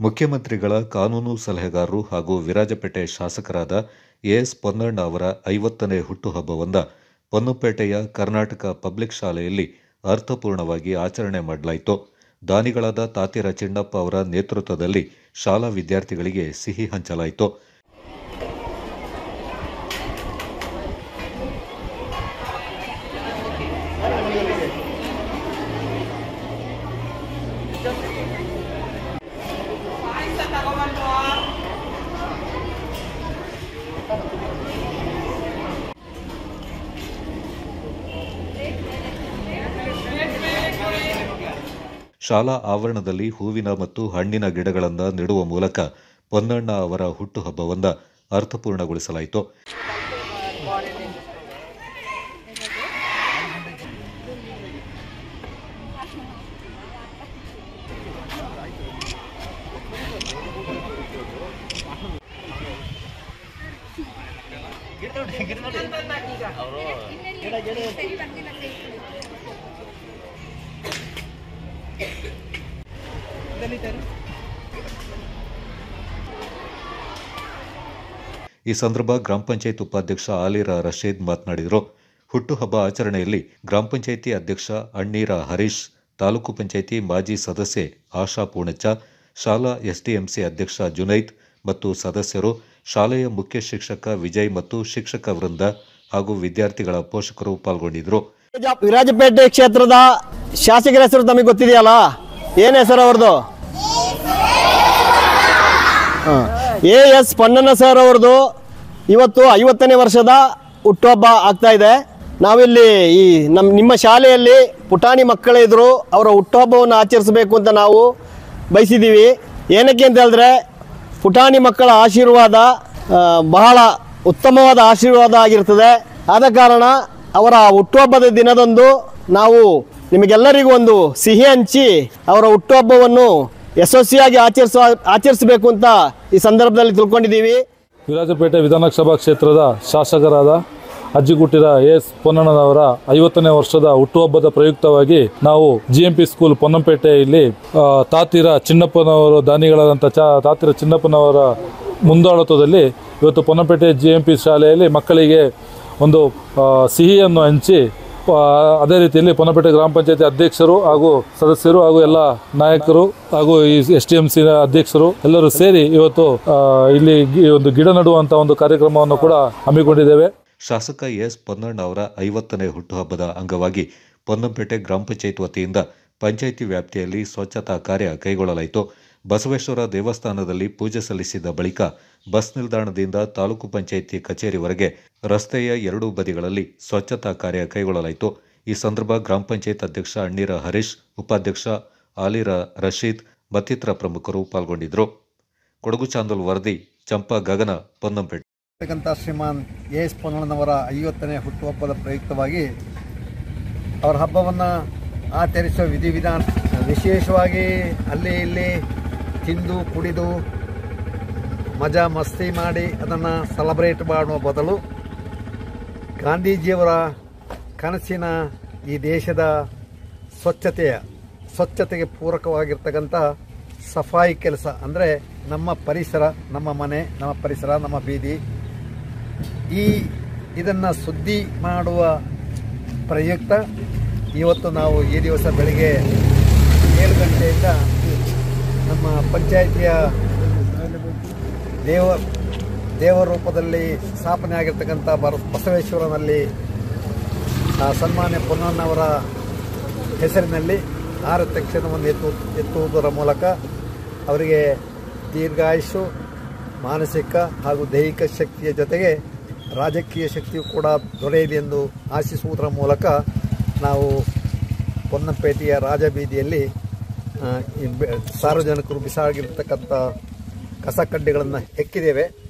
ಮುಖ್ಯಮಂತ್ರಿಗಳ ಕಾನೂನು ಸಲಹೆಗಾರರು ಹಾಗೂ ವಿರಾಜಪೇಟೆ ಶಾಸಕರಾದ ಎಸ್ ಪೊನ್ನಣ್ಣ ಅವರ 50ನೇ ಹುಟ್ಟುಹಬ್ಬವನ್ನು ಪೊನ್ನಂಪೇಟೆಯ ಕರ್ನಾಟಕ ಪಬ್ಲಿಕ್ ಶಾಲೆಯಲ್ಲಿ ಅರ್ಥಪೂರ್ಣವಾಗಿ ಆಚರಣೆ ಮಾಡಲಾಯಿತು. ದಾನಿಗಳಾದ ತಾತಿರ ಚಿನ್ನಪ್ಪ ಅವರ ನೇತೃತ್ವದಲ್ಲಿ ಶಾಲಾ ವಿದ್ಯಾರ್ಥಿಗಳಿಗೆ ಸಿಹಿ ಹಂಚಲಾಯಿತು. ಶಾಲಾ ಆವರಣದಲ್ಲಿ ಹೂವಿನ ಮತ್ತು ಹಣ್ಣಿನ ಗಿಡಗಳನ್ನು ನೆಡುವ ಮೂಲಕ ಪೊನ್ನಣ್ಣ ಅವರ ಹುಟ್ಟುಹಬ್ಬವನ್ನು ಅರ್ಥಪೂರ್ಣಗೊಳಿಸಲಾಯಿತು. ಈ ಸಂದರ್ಭ ಗ್ರಾಮ ಪಂಚಾಯತ್ ಉಪಾಧ್ಯಕ್ಷ ಆಲಿರ ರಶೀದ್ ಮಾತನಾಡಿದರು. ಹುಟ್ಟುಹಬ್ಬ ಆಚರಣೆಯಲ್ಲಿ ಗ್ರಾಮ ಪಂಚಾಯಿತಿ ಅಧ್ಯಕ್ಷ ಅಣ್ಣೀರ ಹರೀಶ್, ತಾಲೂಕು ಪಂಚಾಯಿತಿ ಮಾಜಿ ಸದಸ್ಯೆ ಆಶಾ ಪೂಣಚ್ಚ, ಶಾಲಾ ಎಸ್ಡಿಎಂಸಿ ಅಧ್ಯಕ್ಷ ಜುನೈದ್ ಮತ್ತು ಸದಸ್ಯರು, ಶಾಲೆಯ ಮುಖ್ಯ ಶಿಕ್ಷಕ ವಿಜಯ್ ಮತ್ತು ಶಿಕ್ಷಕ ವೃಂದ ಹಾಗೂ ವಿದ್ಯಾರ್ಥಿಗಳ ಪೋಷಕರು ಪಾಲ್ಗೊಂಡಿದ್ದರು. ವಿರಾಜಪೇಟೆ ಕ್ಷೇತ್ರದ ಶಾಸಕರ ಹೆಸರು ತಮಗೆ ಗೊತ್ತಿದೆಯಲ್ಲ, ಏನು ಹೆಸರು ಅವ್ರದ್ದು? ಎಸ್ ಪೊನ್ನಣ್ಣ ಸರ್ ಅವ್ರದ್ದು ಇವತ್ತು 50ನೇ ವರ್ಷದ ಹುಟ್ಟುಹಬ್ಬ ಆಗ್ತಾ ಇದೆ. ನಾವಿಲ್ಲಿ ನಿಮ್ಮ ಶಾಲೆಯಲ್ಲಿ ಪುಟಾಣಿ ಮಕ್ಕಳಿದ್ರು, ಅವರ ಹುಟ್ಟುಹಬ್ಬವನ್ನು ಆಚರಿಸಬೇಕು ಅಂತ ನಾವು ಬಯಸಿದ್ದೀವಿ. ಏನಕ್ಕೆ ಅಂತ ಹೇಳಿದ್ರೆ ಪುಟಾಣಿ ಮಕ್ಕಳ ಆಶೀರ್ವಾದ ಬಹಳ ಉತ್ತಮವಾದ ಆಶೀರ್ವಾದ ಆಗಿರ್ತದೆ. ಆದ ಕಾರಣ ಅವರ ಹುಟ್ಟುಹಬ್ಬದ ದಿನದಂದು ನಾವು ನಿಮಗೆಲ್ಲರಿಗೂ ಒಂದು ಸಿಹಿ ಹಂಚಿ ಅವರ ಹುಟ್ಟುಹಬ್ಬವನ್ನು ಯಶಸ್ವಿಯಾಗಿ ಆಚರಿಸಬೇಕು ಅಂತ ಈ ಸಂದರ್ಭದಲ್ಲಿ ತಿಳ್ಕೊಂಡಿದ್ದೀವಿ. ವಿರಾಜಪೇಟೆ ವಿಧಾನಸಭಾ ಕ್ಷೇತ್ರದ ಶಾಸಕರಾದ ಅಜ್ಜಿಗುಟ್ಟಿರ ಎಸ್ ಪೊನ್ನಣ್ಣನವರ 50ನೇ ವರ್ಷದ ಹುಟ್ಟುಹಬ್ಬದ ಪ್ರಯುಕ್ತವಾಗಿ ನಾವು GMP ಸ್ಕೂಲ್ ಪೊನ್ನಂಪೇಟೆಯಲ್ಲಿ ತಾತಿರ ಚಿನ್ನಪ್ಪನವರು ದಾನಿಗಳಾದಂಥ ತಾತಿರ ಚಿನ್ನಪ್ಪನವರ ಮುಂದಾಳತ್ವದಲ್ಲಿ ಇವತ್ತು ಪೊನ್ನಂಪೇಟೆ GMP ಶಾಲೆಯಲ್ಲಿ ಮಕ್ಕಳಿಗೆ ಒಂದು ಸಿಹಿಯನ್ನು ಹಂಚಿ, ಅದೇ ರೀತಿಯಲ್ಲಿ ಪೊನ್ನಂಪೇಟೆ ಗ್ರಾಮ ಪಂಚಾಯತಿ ಅಧ್ಯಕ್ಷರು ಹಾಗೂ ಸದಸ್ಯರು ಹಾಗೂ ಎಲ್ಲ ನಾಯಕರು ಹಾಗೂ ಈ STMC ಅಧ್ಯಕ್ಷರು ಎಲ್ಲರೂ ಸೇರಿ ಇವತ್ತು ಇಲ್ಲಿ ಒಂದು ಗಿಡ ನೆಡುವಂಥ ಒಂದು ಕಾರ್ಯಕ್ರಮವನ್ನು ಕೂಡ ಹಮ್ಮಿಕೊಂಡಿದ್ದೇವೆ. ಶಾಸಕ ಎಸ್ ಪೊನ್ನಣ್ಣ ಅವರ 50ನೇ ಹುಟ್ಟುಹಬ್ಬದ ಅಂಗವಾಗಿ ಪೊನ್ನಂಪೇಟೆ ಗ್ರಾಮ ಪಂಚಾಯತ್ ವತಿಯಿಂದ ಪಂಚಾಯಿತಿ ವ್ಯಾಪ್ತಿಯಲ್ಲಿ ಸ್ವಚ್ಛತಾ ಕಾರ್ಯ ಕೈಗೊಳ್ಳಲಾಯಿತು. ಬಸವೇಶ್ವರ ದೇವಸ್ಥಾನದಲ್ಲಿ ಪೂಜೆ ಸಲ್ಲಿಸಿದ ಬಳಿಕ ಬಸ್ ನಿಲ್ದಾಣದಿಂದ ತಾಲೂಕು ಪಂಚಾಯಿತಿ ಕಚೇರಿವರೆಗೆ ರಸ್ತೆಯ ಎರಡೂ ಬದಿಗಳಲ್ಲಿ ಸ್ವಚ್ಛತಾ ಕಾರ್ಯ ಕೈಗೊಳ್ಳಲಾಯಿತು. ಈ ಸಂದರ್ಭ ಗ್ರಾಮ ಪಂಚಾಯತ್ ಅಧ್ಯಕ್ಷ ಅಣ್ಣೀರ ಹರೀಶ್, ಉಪಾಧ್ಯಕ್ಷ ಆಲಿರ ರಶೀದ್ ಮತ್ತಿತರ ಪ್ರಮುಖರು ಪಾಲ್ಗೊಂಡಿದ್ದರು. ಕೊಡಗು ಚಾನಲ್ ವರದಿ ಚಂಪಾ ಗಗನ, ಪೊನ್ನಂಪೇಟೆ. ಶ್ರೀಮಾನ್ ಎಸ್ ಪೊನ್ನಣ್ಣನವರ 50ನೇ ಹುಟ್ಟುಹಬ್ಬದ ಪ್ರಯುಕ್ತವಾಗಿ ಅವರ ಹಬ್ಬವನ್ನು ಆಚರಿಸುವ ವಿಧಿವಿಧಾನ ವಿಶೇಷವಾಗಿ ಅಲ್ಲಿ ಇಲ್ಲಿ ತಿಂದು ಕುಡಿದು ಮಜಾ ಮಸ್ತಿ ಮಾಡಿ ಅದನ್ನು ಸೆಲೆಬ್ರೇಟ್ ಮಾಡುವ ಬದಲು ಗಾಂಧೀಜಿಯವರ ಕನಸಿನ ಈ ದೇಶದ ಸ್ವಚ್ಛತೆಗೆ ಪೂರಕವಾಗಿರ್ತಕ್ಕಂಥ ಸಫಾಯಿ ಕೆಲಸ ಅಂದರೆ ನಮ್ಮ ಪರಿಸರ, ನಮ್ಮ ಮನೆ, ನಮ್ಮ ಪರಿಸರ, ನಮ್ಮ ಬೀದಿ, ಇದನ್ನು ಶುದ್ಧಿ ಮಾಡುವ ಪ್ರಯುಕ್ತ ಇವತ್ತು ನಾವು ಈ ದಿವಸ ಬೆಳಗ್ಗೆ 7 ಗಂಟೆಯಿಂದ ನಮ್ಮ ಪಂಚಾಯಿತಿಯ ದೇವರ ರೂಪದಲ್ಲಿ ಸ್ಥಾಪನೆ ಆಗಿರ್ತಕ್ಕಂಥ ಬಸವೇಶ್ವರನಲ್ಲಿ ಸನ್ಮಾನ್ಯ ಪೊನ್ನಣ್ಣವರ ಹೆಸರಿನಲ್ಲಿ ಆರತಕ್ಷಣವನ್ನು ಎತ್ತುವುದರ ಮೂಲಕ ಅವರಿಗೆ ದೀರ್ಘಾಯುಷು, ಮಾನಸಿಕ ಹಾಗೂ ದೈಹಿಕ ಶಕ್ತಿಯ ಜೊತೆಗೆ ರಾಜಕೀಯ ಶಕ್ತಿಯು ಕೂಡ ದೊರೆಯಲಿ ಎಂದು ಆಶಿಸುವುದರ ಮೂಲಕ ನಾವು ಪೊನ್ನಂಪೇಟೆಯ ರಾಜಬೀದಿಯಲ್ಲಿ ಸಾರ್ವಜನಿಕರು ಬಿಸಾಗಿರ್ತಕ್ಕಂಥ ಕಸ ಕಡ್ಡಿಗಳನ್ನು ಹೆಕ್ಕಿದ್ದೇವೆ.